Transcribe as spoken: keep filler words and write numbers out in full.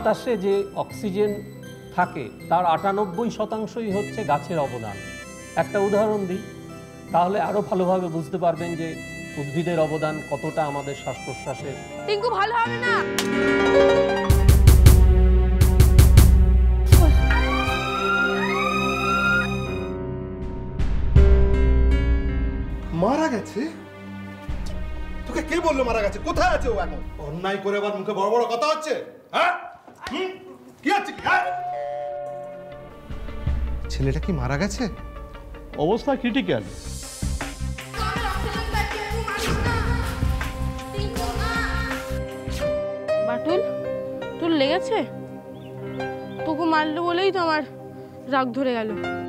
বাতাসে যে অক্সিজেন থাকে তার আটানব্বই শতাংশই হচ্ছে গাছের অবদান। একটা উদাহরণ দিই, তাহলে আরও ভালোভাবে বুঝতে পারবেন যে উদ্ভিদের অবদান কতটা আমাদের শ্বাস প্রশ্বাসে। টিঙ্কু ভালো হবে না। মারা গেছে? তোকে কে বললো মারা গেছে? কোথায় আছে ও এখন? অন্যায় করে আবার মুখে বড় বড় কথা হচ্ছে, হ্যাঁ? কি হচ্ছে? ছেলেটা কি মারা গেছে? অবস্থা ক্রিটিক্যাল। বাটুল, তোর লেগেছে? তোকে মারলো বলেই তো আমার রাগ ধরে গেল।